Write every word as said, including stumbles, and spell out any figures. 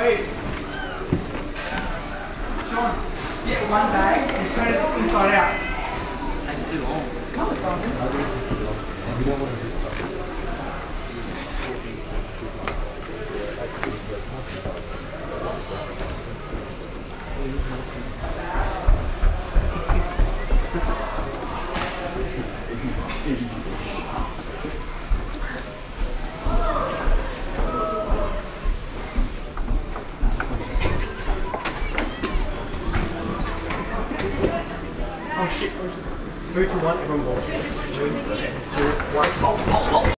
Hey, Sean, get one bag and turn it inside out. That's too long. No, it's not. We don't want to do stuff. Oh shit. Three, two, one, everyone go. Three, two, one. Oh, oh, oh.